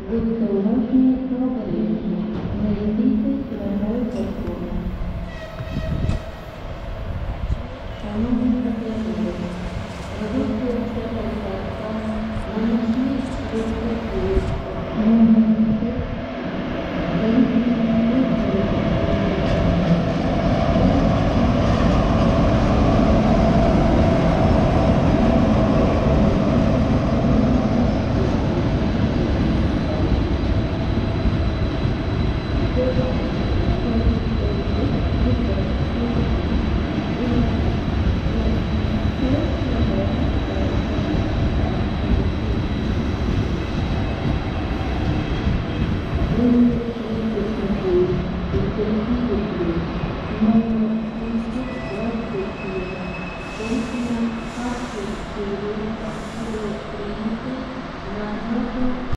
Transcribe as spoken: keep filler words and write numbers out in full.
Будьте уважні та обережні, не бійтесь дверей закону. Шановні патріоти, робіть все серця, на нашій